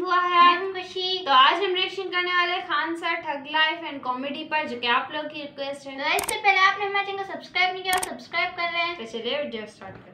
हुआ है आज खुशी। तो आज हम रिएक्शन करने वाले Khan sir thug life and comedy पर, जो कि आप लोग की रिक्वेस्ट है। तो इससे पहले आपने हमारे चैनल को सब्सक्राइब नहीं किया, सब्सक्राइब कर लें। तो चलिए वीडियो स्टार्ट करते हैं।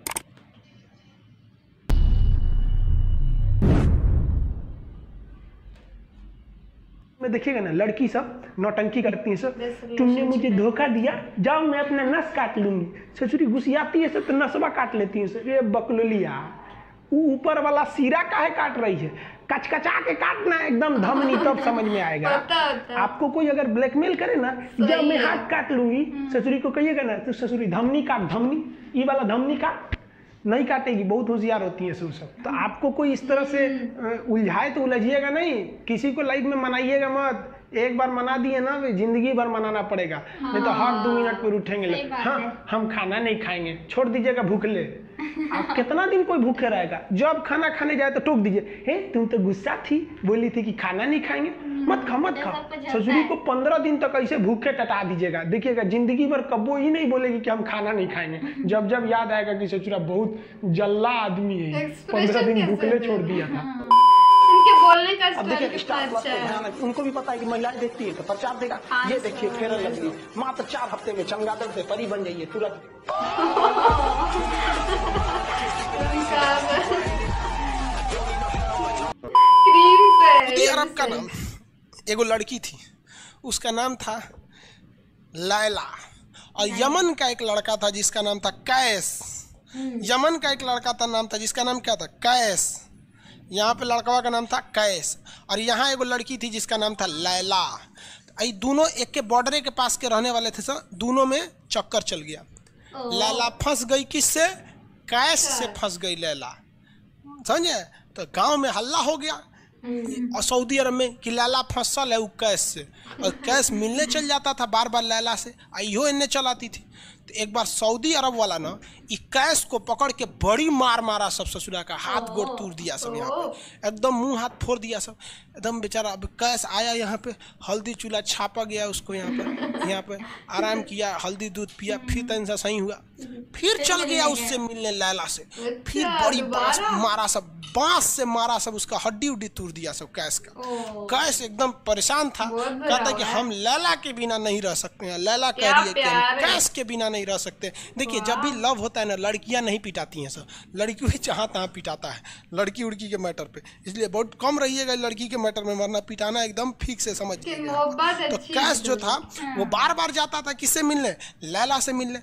में देखिएगा ना, लड़की सब नौटंकी करती है सब, तुमने मुझे धोखा दिया, जाओ मैं अपना नस काट लूंगी। ससुरी गुस्सियाती है सब तो नसवा काट लेती है सब। ये बकलोलिया ऊपर वाला सिरा काहे काट रही है, कचकचा के काटना एकदम धमनी, तब समझ में आएगा। आपको कोई अगर ब्लैकमेल करे ना, जब मैं हाथ काट लूंगी, ससुरी को कहिएगा ना तो ससुरी धमनी काट, धमनी ये वाला धमनी काट, नहीं काटेगी। बहुत होशियार होती है ससुर सब। तो आपको कोई इस तरह से उलझाए तो उलझिएगा नहीं, किसी को लाइफ में मनाइएगा मत। एक बार मना दिए ना, जिंदगी भर मनाना पड़ेगा। नहीं तो हर 2 मिनट पर उठेंगे, हाँ हम खाना नहीं खाएंगे, छोड़ दीजिएगा भूखले। आप कितना दिन कोई भूखे रहेगा? जब खाना खाने जाए तो टोक दीजिए, हे तुम तो गुस्सा थी, बोली थी कि खाना नहीं खाएंगे, मत खाओ मत खाओ। ससुरी को 15 दिन तक ऐसे भूखे टटा दीजिएगा, देखिएगा जिंदगी भर कबो ही नहीं बोलेगी कि हम खाना नहीं खाएंगे। जब जब याद आएगा कि ससुरा बहुत जल्ला आदमी है, 15 दिन भूखले छोड़ दिया था। इनके बोलने का अब देखिए उनको भी पता है कि महिलाएं देखती है तो प्रचार देगा। ये देखिए फेयर लवली मात्र 4 हफ्ते में चमगादड़ से परी बन जाइए तुरंत। सऊदी अरब का नाम, एगो लड़की थी, उसका नाम था लैला, और यमन का एक लड़का था जिसका नाम था कैस। यमन का एक लड़का था, नाम था जिसका नाम क्या था, कैस। यहाँ पे लड़का का नाम था कैस, और यहाँ एगो लड़की थी जिसका नाम था लैला। ये दोनों एक के बॉर्डर के पास के रहने वाले थे सब, दोनों में चक्कर चल गया। लैला फंस गई किससे? कैस से फंस गई लैला, समझे? तो गांव में हल्ला हो गया और सऊदी अरब में कि लैला फंसल है वो कैस से, और कैस मिलने चल जाता था बार बार लैला से, आइयो इन्हें चलाती थी। तो एक बार सऊदी अरब वाला ना कैस को पकड़ के बड़ी मार मारा सब, ससुरा का हाथ गोड़ तोड़ दिया सब, यहाँ पे एकदम मुंह हाथ फोड़ दिया सब एकदम बेचारा। अब कैस आया यहाँ पे, हल्दी चूल्हा छापा गया उसको, यहाँ पे आराम किया, हल्दी दूध पिया, फिर तन सा सही हुआ, फिर चल गया उससे मिलने लैला से। फिर बड़ी बांस मारा सब, बांस से मारा सब, उसका हड्डी उड्डी तोड़ दिया सब कैस का। कैस एकदम परेशान था, कहता कि हम लैला के बिना नहीं रह सकते हैं। लैला कह रही है कि हम कैस के बिना नहीं रह सकते। देखिए जब भी लव होता है ना, लड़कियां नहीं पिटाती हैं सब, लड़की भी जहाँ तहाँ पिटाता है लड़की उड़की के मैटर पे। इसलिए बहुत कम रहिएगा लड़की के मैटर में, वरना पिटाना एकदम फिक्स से समझ लीजिएगा। तो कैस जो था वो बार बार जाता था किससे मिलने? लैला से मिलने।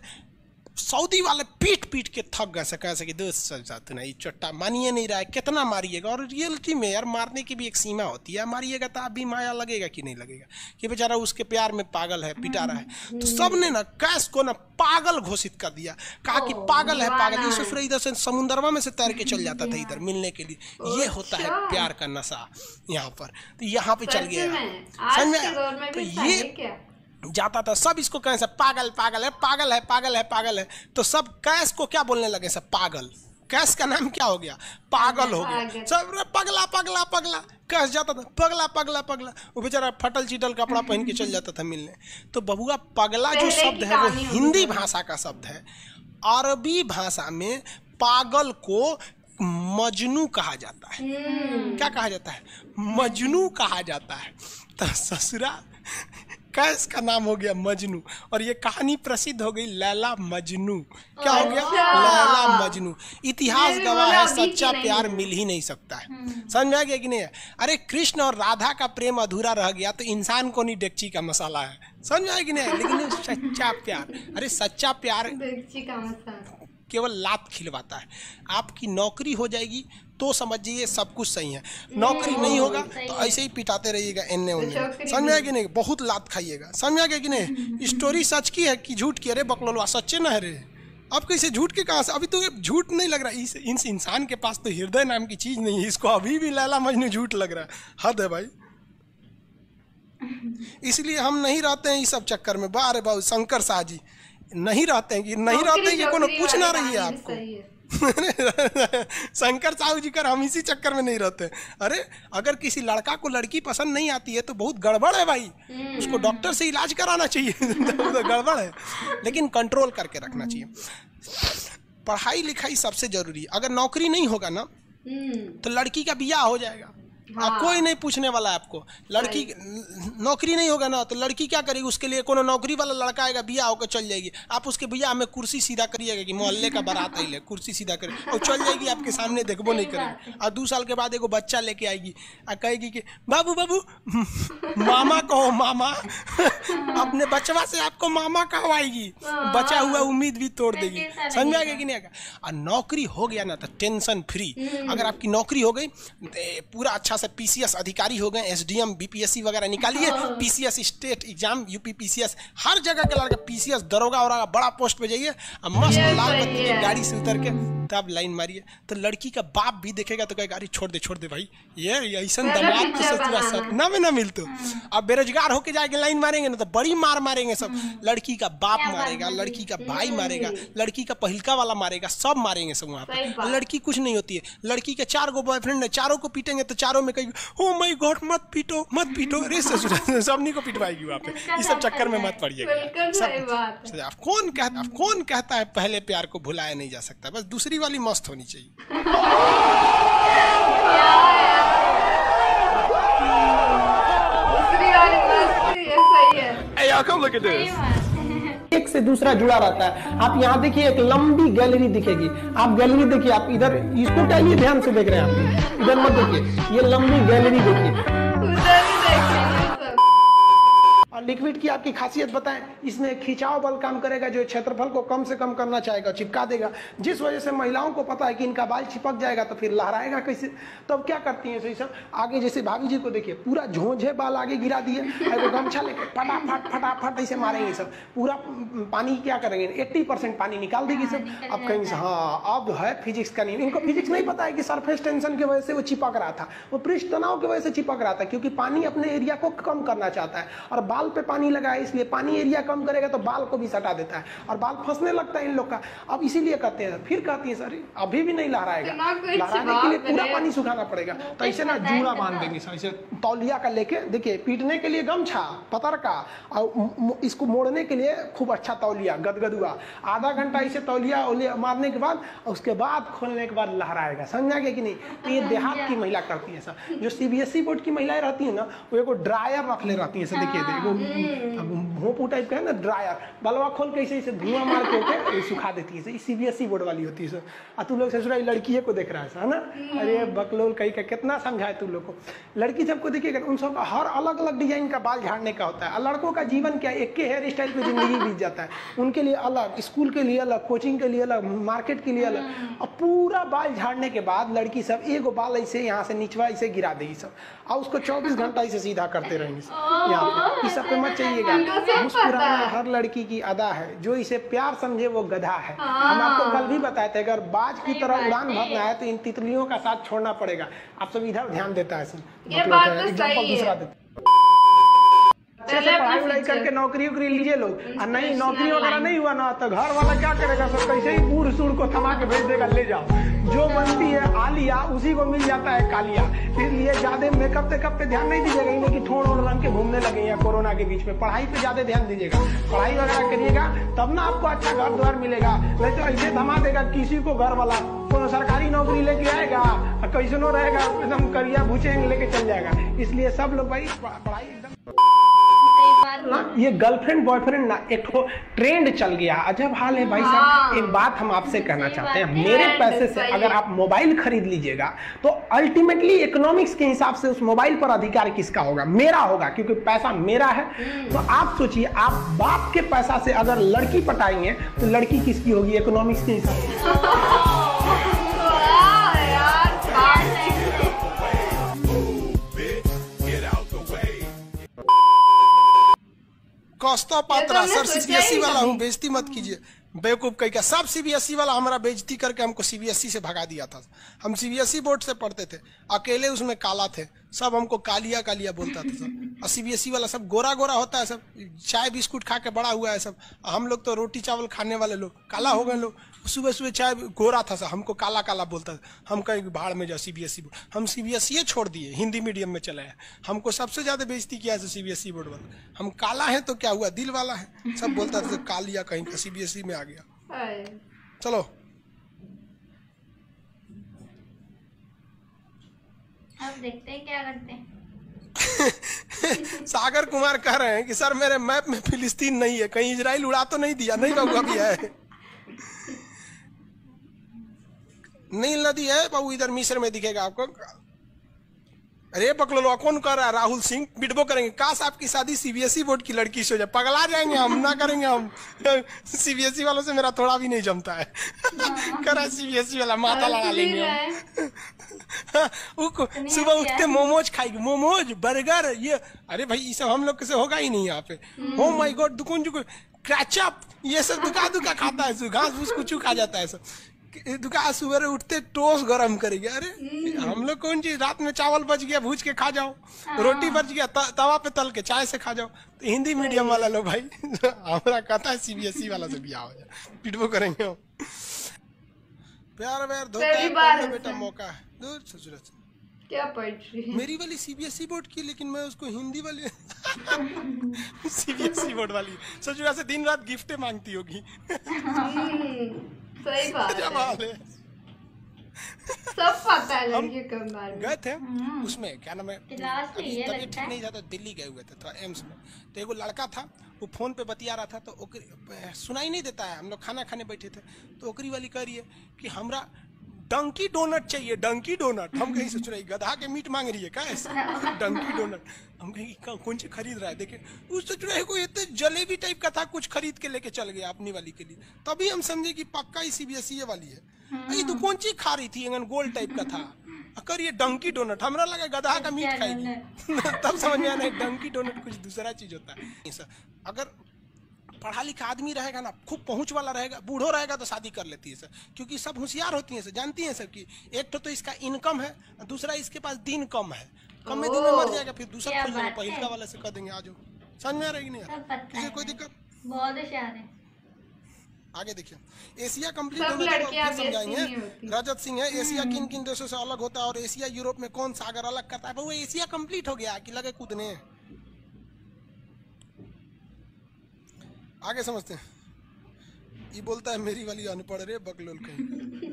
सऊदी वाले पीट पीट के थक गए, कैसे कि दोस्त साथ नहीं चट्टा मानिए नहीं रहा है, कितना मारिएगा। और रियलिटी में यार मारने की भी एक सीमा होती है, मारिएगा तो आप भी माया लगेगा कि नहीं लगेगा कि बेचारा उसके प्यार में पागल है, पिटा रहा है। तो सबने ना कैस को ना पागल घोषित कर दिया, कहा कि पागल है पागल। ये ससुर इधर से समुद्रमा में से तैर के चल जाता था इधर मिलने के लिए। ये होता है प्यार का नशा यहाँ पर। तो यहाँ पे चल गया, समझ में? तो ये जाता था सब इसको कहें सब पागल पागल है, पागल है, पागल है, पागल है। तो सब कैस को क्या बोलने लगे सब? पागल। कैस का नाम क्या हो गया? पागल हो गया सब। पगला पगला पगला कैस जाता था, पगला पगला पगला। वो बेचारा फटल चिटल कपड़ा पहन के चल जाता था मिलने। तो बबुआ पगला जो शब्द है वो हिंदी भाषा का शब्द है। अरबी भाषा में पागल को मजनू कहा जाता है। क्या कहा जाता है? मजनू कहा जाता है। तो ससुरा कैस का नाम हो गया मजनू, और ये कहानी प्रसिद्ध हो गई लैला मजनू। क्या हो गया? लैला मजनू। इतिहास गवाह है सच्चा प्यार मिल ही नहीं सकता है। समझ में आ गया कि नहीं? अरे कृष्ण और राधा का प्रेम अधूरा रह गया तो इंसान को नहीं डेगची का मसाला है। समझ में आया कि नहीं? लेकिन सच्चा प्यार, अरे सच्चा प्यार डेगची का मसाला केवल लात खिलवाता है। आपकी नौकरी हो जाएगी तो समझिए सब कुछ सही है, नौकरी नहीं होगा तो ऐसे ही पिटाते रहिएगा इन्ने उन्ने। समझ में आया कि नहीं? बहुत लात खाइएगा। समझ में आ गया कि नहीं? स्टोरी सच की है कि झूठ की? अरे बकलोलवा सच्चे ना है रे। अब कैसे झूठ के कहाँ से? अभी तो झूठ नहीं लग रहा। इस इंसान के पास तो हृदय नाम की चीज नहीं है, इसको अभी भी लैला मजनू झूठ लग रहा है। हद है भाई। इसलिए हम नहीं रहते हैं इस सब चक्कर में। बारे बाबू शंकर शाह जी नहीं रहते हैं कि नहीं रहते हैं कि कोनो पूछ ना रही है आपको। शंकर साहू जी कर हम इसी चक्कर में नहीं रहते। अरे अगर किसी लड़का को लड़की पसंद नहीं आती है तो बहुत गड़बड़ है भाई, उसको डॉक्टर से इलाज कराना चाहिए। तो गड़बड़ है, लेकिन कंट्रोल करके रखना चाहिए। पढ़ाई लिखाई सबसे जरूरी है। अगर नौकरी नहीं होगा ना तो लड़की का बियाह हो जाएगा, कोई नहीं पूछने वाला है आपको। लड़की नौकरी नहीं होगा ना तो लड़की क्या करेगी, उसके लिए कोनो नौकरी वाला लड़का आएगा, बिया होकर चल जाएगी। आप उसके भैया हमें कुर्सी सीधा करिएगा कि मोहल्ले का बारात आई ले कुर्सी सीधा करे, और चल जाएगी, आपके सामने देखबो नहीं करेगी। और 2 साल के बाद एगो बच्चा लेके आएगी और कहेगी कि बाबू बाबू मामा कहो मामा अपने बचवा से आपको मामा कहवाएगी, बचा हुआ उम्मीद भी तोड़ देगी। समझ में आ गया कि नहीं आएगा। और नौकरी हो गया ना तो टेंशन फ्री। अगर आपकी नौकरी हो गई पूरा अच्छा से पीसीएस अधिकारी हो गए, एसडीएम बीपीएससी वगैरह निकालिए, PCS state exam UP PCS हर जगह के लड़का पीसीएस दरोगा और बड़ा पोस्ट पे जाइए, मस्त लाल बत्ती की गाड़ी से उतर के तब लाइन मारिए। तो लड़की का बाप भी देखेगा तो कहेगा अरे छोड़ दे भाई, ये ऐसा दमाद तो सचुआ सपना में ना मिलते। अब बेरोजगार होके जाके लाइन मारेंगे ना तो बड़ी मार मारेंगे सब। लड़की का बाप मारेगा, लड़की का भाई मारेगा, लड़की का पहिलका वाला मारेगा, सब मारेंगे सब वहाँ पे। लड़की कुछ नहीं होती है। लड़की के 4 गो बॉयफ्रेंड है, चारों को पीटेंगे तो चारों में कहेगी ओ माय गॉड मत पीटो मत पीटो, अरे ससुर सबनी को पिटवाएगी वहाँ पे। इस सब चक्कर में मत पड़िएगा। कौन कहता है पहले प्यार को भुलाया नहीं जा सकता, बस दूसरी वाली मस्त होनी चाहिए। एक से दूसरा जुड़ा रहता है। आप यहाँ देखिए एक लंबी गैलरी दिखेगी, आप गैलरी देखिए, आप इधर इसको टाइलिए, ध्यान से देख रहे हैं आप, इधर मत देखिए, ये लंबी गैलरी देखिए। और लिक्विड की आपकी खासियत बताएं, इसमें खिंचाव बल काम करेगा, जो क्षेत्रफल को कम से कम करना चाहेगा, चिपका देगा। जिस वजह से महिलाओं को पता है कि इनका बाल चिपक जाएगा तो फिर लहराएगा कैसे, तब तो क्या करती हैं सही सब आगे, जैसे भाभी जी को देखिए पूरा झोंझे बाल आगे गिरा दिए, वो गमछा लेके फटाफट ऐसे मारेंगे सब, पूरा पानी क्या करेंगे 80% पानी निकाल देगी सब। अब कहेंगे हाँ अब है फिजिक्स का नियम। इनको फिजिक्स नहीं पता है कि सरफेस टेंशन की वजह से वो चिपक रहा था, वो पृष्ठ तनाव की वजह से चिपक रहा था, क्योंकि पानी अपने एरिया को कम करना चाहता है और बाल पे पानी लगा है, इसलिए पानी एरिया कम करेगा तो बाल को भी सटा देता है और बाल फंसने लगता है इन लोग का। अब इसीलिए कहते हैं, फिर कहती है सर अभी भी नहीं लहराएगा, लहराने के लिए पूरा पानी सुखाना पड़ेगा। तो ऐसे ना जूड़ा बांध देंगे सर, ऐसे तौलिया का लेके, देखिए पीटने के लिए गमछा पतर का, और इसको मोड़ने के लिए खूब अच्छा तौलिया गदगदुआ, आधा घंटा इसे तौलिया मारने के बाद, उसके बाद खोलने के बाद लहराएगा। समझा गया कि नहीं। तो ये देहात की महिला करती है सर। जो सीबीएसई बोर्ड की महिलाएं रहती है ना, वो एगो ड्रायर रख ले रहती है सर, देखिए भोंपू टाइप का है ना ड्रायर, बलवा खोल के इसे धुआं मार के सुखा देती है। सीबीएसई बोर्ड वाली होती है सर। और तू लोग ससुराल लड़की को देख रहा है ना, अरे बकलोल कहीं का कितना समझाए तू लोग को। लड़की सबको देखिएगा, उन सबका हर अलग अलग डिजाइन का बाल झाड़ने का होता है। और लड़कों का जीवन क्या, एक के हेयर स्टाइल पे जिंदगी बीत जाता है। उनके लिए अलग, स्कूल के लिए अलग, कोचिंग के लिए अलग, मार्केट के लिए अलग। और पूरा बाल झाड़ने के बाद लड़की सब एगो बाल ऐसे यहाँ से निचवा ऐसे गिरा देगी सब, और उसको 24 घंटा इसे सीधा करते रहेंगे यहाँ पे। इस सब पे मत चाहिएगा। मुस्कुराना हर लड़की की अदा है, जो इसे प्यार समझे वो गधा है। हम आपको कल भी बताए थे, अगर बाज की तरह उड़ान भरना है तो इन तितलियों का साथ छोड़ना पड़ेगा। आप सब इधर ध्यान देता है सर, एग्जाम्पल दूसरा देता पढ़ाई वढ़ाई करके नौकरी वोकरी लीजिए लोग। और नहीं नौकरी वगैरह नहीं हुआ ना तो घर वाला क्या करेगा सर, कैसे ही बूढ़ सूढ़ को थमा के भेज देगा, ले जाओ जो बनती है आलिया उसी को मिल जाता है कालिया। इसलिए ज्यादा मेकअप टेकअप पे ध्यान नहीं दीजिएगा, इन्हें कि ठोड़ ओढ़ रंग के घूमने लगे या कोरोना के बीच में। पढ़ाई पे ज्यादा ध्यान दीजिएगा, पढ़ाई वगैरह करिएगा तब ना आपको अच्छा घर द्वार मिलेगा। नहीं तो ऐसे थमा देगा किसी को घर वाला, कोनो सरकारी नौकरी लेके आएगा और कैसनो रहेगा एकदम करिया भूचेंगे लेके चल जाएगा। इसलिए सब लोग भाई पढ़ाई एकदम ना, ये गर्लफ्रेंड बॉयफ्रेंड ना एक तो ट्रेंड चल गया, अजब हाल है भाई साहब। एक बात हम आपसे कहना चाहते हैं, मेरे पैसे से अगर आप मोबाइल खरीद लीजिएगा तो अल्टीमेटली इकोनॉमिक्स के हिसाब से उस मोबाइल पर अधिकार किसका होगा, मेरा होगा, क्योंकि पैसा मेरा है। तो आप सोचिए, आप बाप के पैसा से अगर लड़की पटाएंगे तो लड़की किसकी होगी इकोनॉमिक्स के हिसाब से। कौस्ता पात्रा सर सीबीएसई वाला हूँ, बेइज्जती मत कीजिए। बेवकूफ कहीं का, सब सीबीएसई वाला हमारा बेइज्जती करके हमको सीबीएसई से भगा दिया था। हम सीबीएसई बोर्ड से पढ़ते थे, अकेले उसमें काला थे, सब हमको कालिया कालिया बोलता था सब। और सीबीएसई वाला सब गोरा गोरा होता है, सब चाय बिस्कुट खा के बड़ा हुआ है सब। हम लोग तो रोटी चावल खाने वाले लोग काला हो गए लोग। सुबह सुबह चाय गोरा था सब, हमको काला काला बोलता था। हम कहीं भाड़ में जाओ सीबीएसई बोर्ड, हम सीबीएसई छोड़ दिए, हिंदी मीडियम में चले हैं। हमको सबसे ज्यादा बेइज्जती किया है सीबीएसई बोर्ड वाला। हम काला है तो क्या हुआ, दिल वाला है, सब बोलता था कालिया कहीं का, सीबीएसई में आ गया। चलो अब देखते हैं क्या करते हैं। सागर कुमार कह रहे हैं कि सर मेरे मैप में फिलिस्तीन नहीं है, कहीं इजराइल उड़ा तो नहीं दिया? नहीं बाबू, अभी है। नील नदी है बाबू, इधर मिस्र में दिखेगा आपको। अरे बकलो कौन कर रहा है? राहुल सिंह बिडबो करेंगे। काश आपकी शादी सीबीएसई बोर्ड की लड़की से हो जाए, पगला जाएंगे हम, ना करेंगे हम। सीबीएसई वालों से मेरा थोड़ा भी नहीं जमता है। करा सीबीएसई वाला माथा लगा लेंगे हम। सुबह उठते मोमोज खाएगी, मोमोज बर्गर ये। अरे भाई ये सब हम लोग से होगा ही नहीं यहाँ पे। ओ माय गॉड, दुकान जो क्रैचअप ये सब दुका खाता है, घास फूस कुछ खा जाता है सब। दुकान सुबह उठते टोस्ट गरम करेंगे। अरे हम लोग कौन चीज, रात में चावल बच गया भूज के खा जाओ, रोटी बच गया तवा पे तल के चाय से खा जाओ। तो हिंदी मीडियम वाला लोग भाई हमारा कहता है सीबीएसई वाला से बियाह हो जाए, पिटबो करेंगे हम। प्यार व्यार धोखा बेटा मौका है दूर ससुर से। क्या पोएट्री मेरी वाली सीबीएसई बोर्ड की, लेकिन मैं उसको हिंदी वाली सीबीएसई बोर्ड वाली ससुरा से दिन रात गिफ्टें मांगती होगी। सही बात है। सब पता है लड़के के बारे में। गए थे उसमें, क्या नाम है, तबीयत ठीक नहीं था तो दिल्ली गए हुए थे तो एम्स में। तो एगो लड़का था, वो फोन पे बतिया रहा था, तो सुनाई नहीं देता है। हम लोग खाना खाने बैठे थे तो ओकरी वाली कह रही है कि हमरा डंकी डोनट चाहिए, डंकी डोनट। हम कहीं सोच रहे गधा के मीट मांग रही है क्या ऐसा, डंकी डोनट। हम कहीं कौन से खरीद रहा है, देखे उस सोच रहे कोई इतने जलेबी टाइप का था, कुछ खरीद के लेके चल गया अपनी वाली के लिए। तभी हम समझे कि पक्का ही सीबीएसई वाली है। ये तो कौन चीज खा रही थी, गोल टाइप का था, करिए डंकी डोनट। हमरा लगा गधा का मीट खाएगी। तब समझ में आया नहीं, डंकी डोनट कुछ दूसरा चीज होता है। अगर पढ़ा लिखा आदमी रहेगा ना, खूब पहुंच वाला रहेगा, बूढ़ो रहेगा तो शादी कर लेती है सर, क्योंकि सब होशियार होती हैं सर, जानती हैं सब कि एक तो इसका इनकम है, दूसरा इसके पास दिन कम है, कम में दिन में मर जाएगा, फिर दूसरा खोज लेंगे, पहिलका वाले से कह देंगे आ जाओ। समझ में आ रही नहीं, किसी कोई दिक्कत? बहुत होशियार है। आगे देखिए, एशिया कंप्लीट होने के बाद समझाएंगे। रजत सिंह है, एशिया किन किन देशों से अलग होता है और एशिया यूरोप में कौन सा अगर अलग करता है? वो एशिया कंप्लीट हो गया कि लगे कूदने। आगे समझते हैं। ये बोलता है मेरी वाली अनपढ़ रे बकलोल कहीं।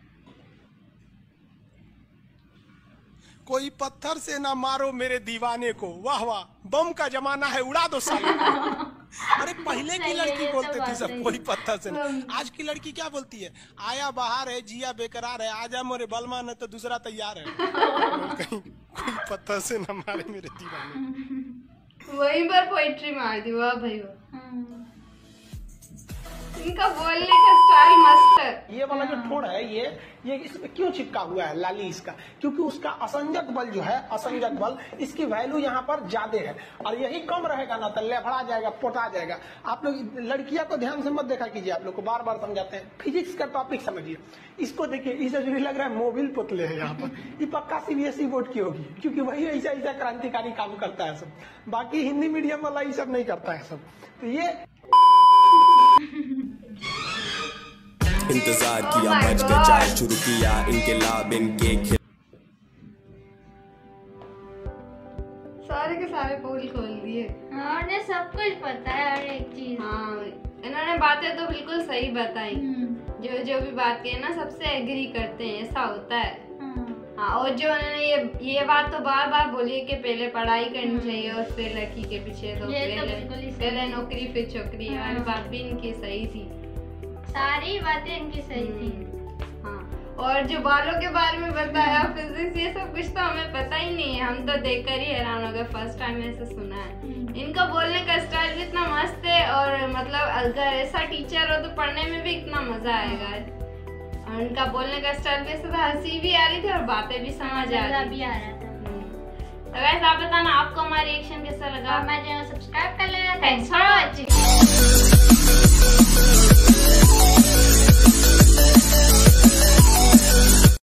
कोई पत्थर से ना मारो मेरे दीवाने को, वाह वाह, बम का जमाना है उड़ा दो साले। अरे पहले की लड़की बोलते थी सब कोई पत्थर से ना। आज की लड़की क्या बोलती है? आया बाहर है, जिया बेकरार है, आजा मोरे बलमा न तो दूसरा तैयार है। कहीं कोई पत्थर से ना मारे मेरे दीवाने। वहीं पर पोएट्री मार दी, वाह भाई वाह। इनका बोलने का स्टाइल मस्त है। ये वाला जो ठोड़ है ये इसमें क्यों चिपका हुआ है लाली इसका? क्योंकि उसका असंजक बल जो है, असंजक बल, इसकी वैल्यू यहाँ पर ज्यादा है और यही कम रहेगा ना तो लेफड़ा जाएगा, पोटा जाएगा। आप लोग लड़कियां को ध्यान से मत देखा कीजिए, आप लोग को बार बार समझाते हैं। फिजिक्स का टॉपिक समझिए, इसको देखिए, इसे जो लग रहा है मोबिल पुतले है यहाँ पर, ये पक्का सीबीएसई बोर्ड की होगी, क्योंकि वही ऐसा ऐसा क्रांतिकारी काम करता है सब। बाकी हिंदी मीडियम वाला ये सब नहीं करता है सब। तो ये इंतजार किया, बच के चाय शुरू किया, इनके लाभ इनके सारे के सारे पोल खोल दिए। हाँ, उन्हें सब कुछ पता है, हर एक चीज। हाँ, इन्होंने बातें तो बिल्कुल सही बताई। जो जो भी बात की है ना, सबसे एग्री करते हैं, ऐसा होता है। हाँ, और जो उन्होंने ये बात तो बार बार बोली कि पहले पढ़ाई करनी चाहिए और फिर लड़की के पीछे तो पहले नौकरी फिर छोकरी। वाली बात भी इनकी सही थी, सारी बातें इनकी सही थी। हाँ, और जो बालों के बारे में बताया, फिजिक्स, ये सब कुछ तो हमें पता ही नहीं है। हम तो देखकर ही हैरान हो गए, फर्स्ट टाइम ऐसे सुना है। इनका बोलने का स्टाइल भी इतना मस्त है, और मतलब अगर ऐसा टीचर हो तो पढ़ने में भी इतना मजा आएगा। और इनका बोलने का स्टाइल भी ऐसा था, हंसी भी आ रही थी और बातें भी समझ आ रही थी। तो गाइस आप बताना आपको हमारा रिएक्शन कैसा लगा। हमारे चैनल सब्सक्राइब कर लेना। Thanks for watching.